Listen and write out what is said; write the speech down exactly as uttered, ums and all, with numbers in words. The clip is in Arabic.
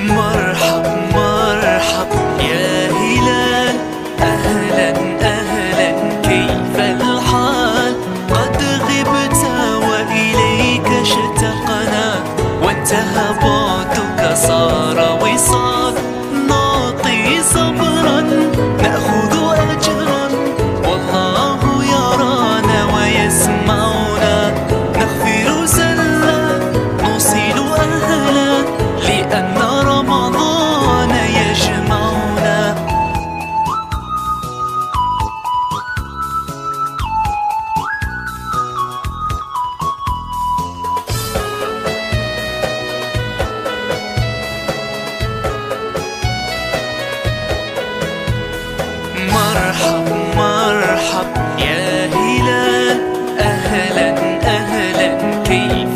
مرحب مرحب يا هلال، أهلا أهلا كيف الحال؟ قد غبت وإليك اشتقنا، وانتهى بعدك صار وصال. نعطي صبرا نأخذ أجرا، والله يرانا ويسمعنا. نغفر زلا نوصل أهلا، لأن رمضان يجمعنا. مرحب مرحب يا هلال، أهلا أهلا كيف